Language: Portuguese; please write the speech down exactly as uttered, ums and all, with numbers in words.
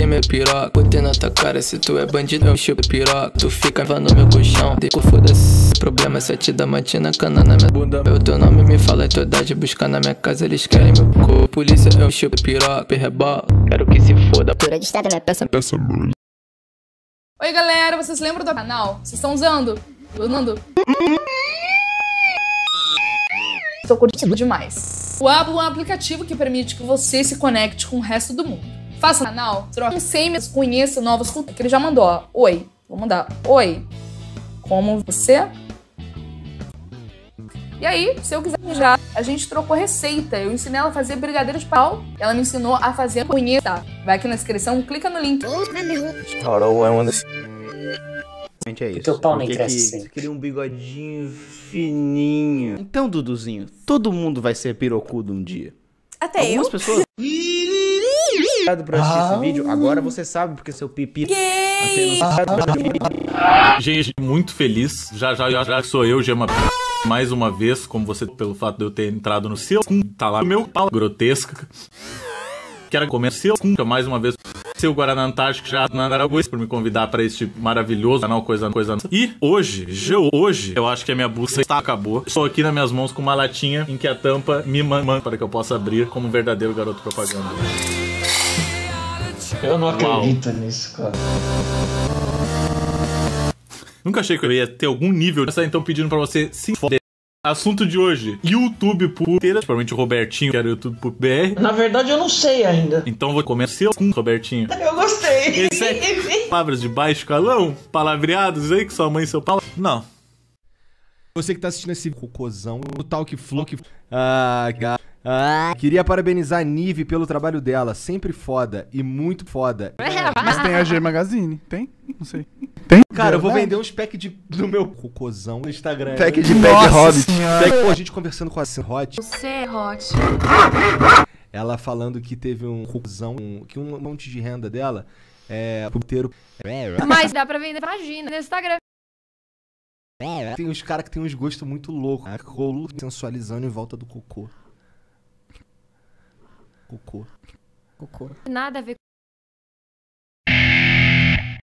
meu piroca. Botei na tua cara, se tu é bandido eu chupo piroca. Tu fica no meu colchão, deco foda-se. Problema sete da matina, cana na minha bunda. Eu teu nome me fala a tua idade, buscar na minha casa eles querem meu corpo. Polícia eu chupo piroca, rebola. Quero que se foda. Pura de estado, minha peça. Oi galera, vocês lembram do canal? Vocês estão usando? Usando? Estou curtindo demais. O Ablo é um aplicativo que permite que você se conecte com o resto do mundo. Faça o canal, troque um seios, conheça novas culturas. Que ele já mandou, ó. Oi. Vou mandar. Oi. Como você? E aí, se eu quiser já, a gente trocou receita. Eu ensinei ela a fazer brigadeiro de pau. Ela me ensinou a fazer punheta. Vai aqui na descrição, clica no link. Carol é uma das... É isso. O teu pau nem Porque cresce que, assim. Você queria um bigodinho fininho. Então, Duduzinho, todo mundo vai ser pirocudo um dia. Até Algumas eu. pessoas... Obrigado por assistir Ah. esse vídeo. Agora você sabe porque seu pipi... Gay! Gente, muito feliz. Já já já, já sou eu, Gema. Mais uma vez, como você, pelo fato de eu ter entrado no seu, tá lá o meu pau grotesca. Quero começar seu, mais uma vez, seu Guaraná Antártico já na Aragoês por me convidar para este maravilhoso canal Coisa Coisa. E hoje, já hoje, eu acho que a minha busca está acabou. Estou aqui nas minhas mãos com uma latinha em que a tampa me manda para que eu possa abrir como um verdadeiro garoto propaganda. Eu não Uau. acredito nisso, cara. Nunca achei que eu ia ter algum nível. Então pedindo pra você se foder. Assunto de hoje, YouTube puteira. Principalmente o Robertinho, que era o YouTube Pup B R. Na verdade, eu não sei ainda. Então vou começar com o Robertinho. Eu gostei. Esse é palavras de baixo calão, palavreados aí que sua mãe e seu pau. Não. Você que tá assistindo esse cocôzão, o tal que flow que... Ah, ga- ah, queria parabenizar a Nive pelo trabalho dela, sempre foda e muito foda. Mas tem a G Magazine? Tem? Não sei. Cara, eu vou vender uns pack de, do meu cocôzão no Instagram. Pack de Nossa Pack Hobbit. senhora. Pack, pô, a gente conversando com a Hot, Você é hot. ela falando que teve um cocôzão, um, que um monte de renda dela é puteiro. Mas dá pra vender vagina no Instagram. Tem uns caras que tem uns gostos muito loucos. Rolo sensualizando em volta do cocô. Cocô. Cocô. Nada a ver